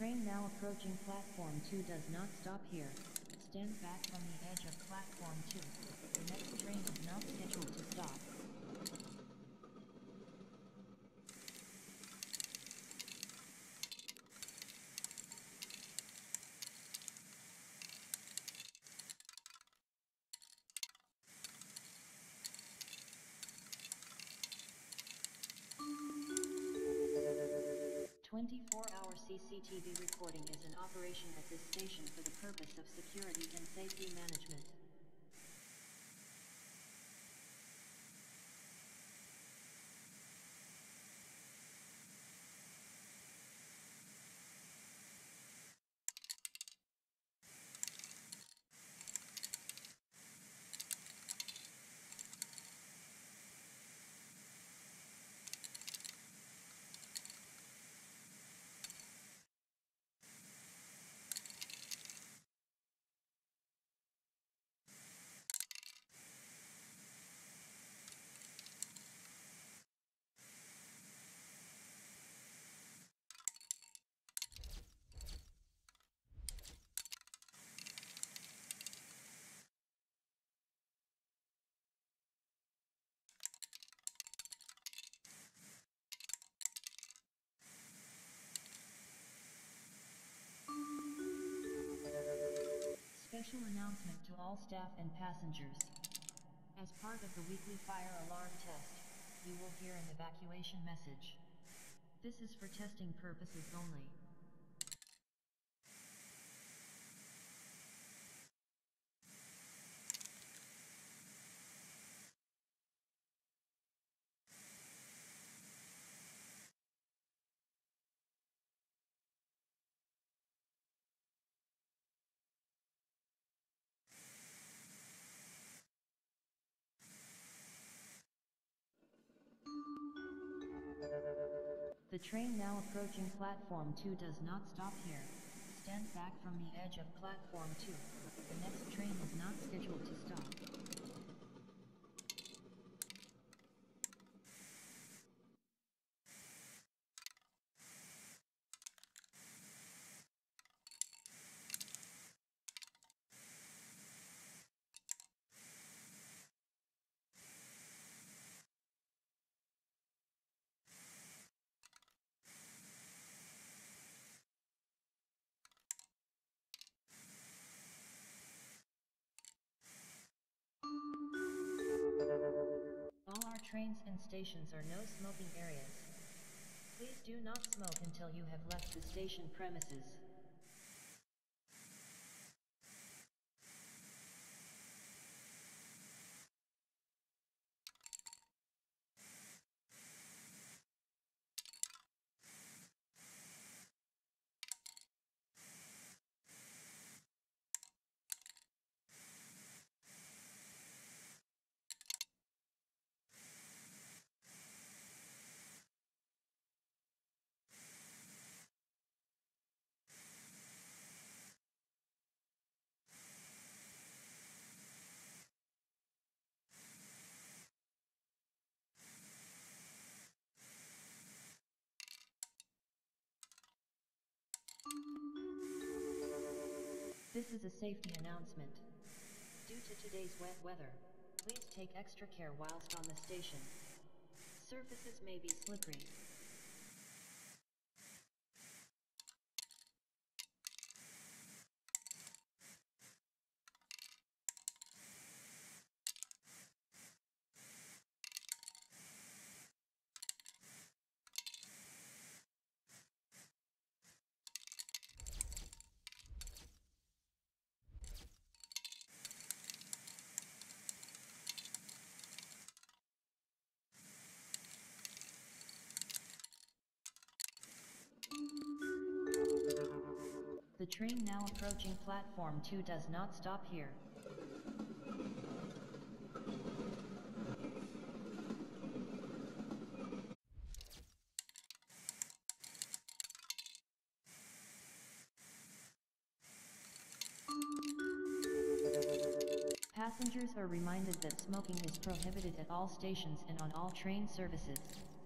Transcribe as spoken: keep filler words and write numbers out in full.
train now approaching platform two does not stop here. Stand back from the edge of platform two. The next train is not scheduled to stop. twenty-four hour C C T V recording is in operation at this station for the purpose of security and safety management. Special announcement to all staff and passengers. As part of the weekly fire alarm test, you will hear an evacuation message. This is for testing purposes only. The train now approaching platform two does not stop here. Stand back from the edge of platform two. The next train is not scheduled to stop. All our trains and stations are no smoking areas. Please do not smoke until you have left the station premises. This is a safety announcement. Due to today's wet weather, please take extra care whilst on the station. Surfaces may be slippery. The train now approaching platform two does not stop here. Passengers are reminded that smoking is prohibited at all stations and on all train services.